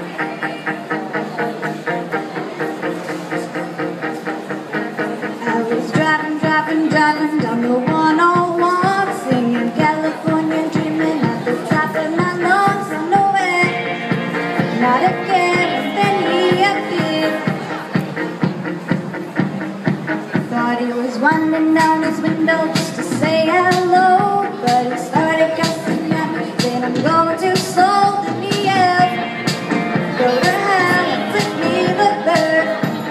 Driving down the 101, singing California, dreaming at the top of my lungs. On the way, not again, but then he appeared. Thought he was winding down his window just to say hello, but he started cussing at me, saying I'm going too slow. Then he yelled, go to hell and flip me the bird.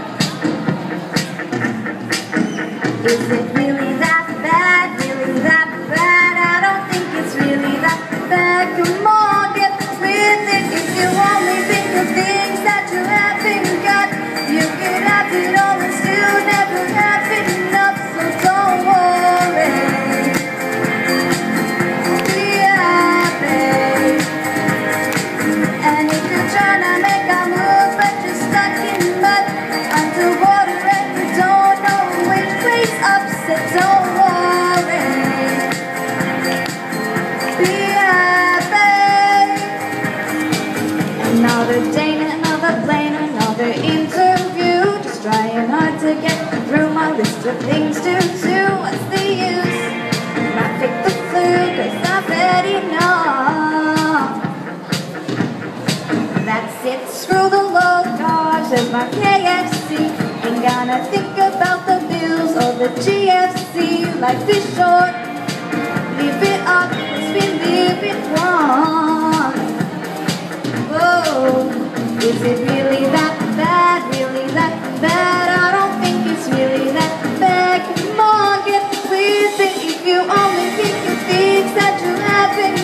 Is it really that bad? Really that bad? I don't think it's really that bad. Come on, get with it. If you only think of things that you haven't got, you can have it all and still never have enough. So don't worry, be happy. And if you're trying to make a move but you're stuck in mud, underwater and you don't know which way's up, so don't worry, be happy. Another day, another plane, another interview, just trying hard to get through my list of things to do. What's the use? Not pick the flu, cause I've had enough. That's it, screw the low cars and my KFC. Ain't gonna think about the bills or the GFC. Life is short, live it up, cause we live it once. Oh, is it really that bad? Really that bad? I don't think it's really that bad. Come on, get with it. If you only think of things that you haven't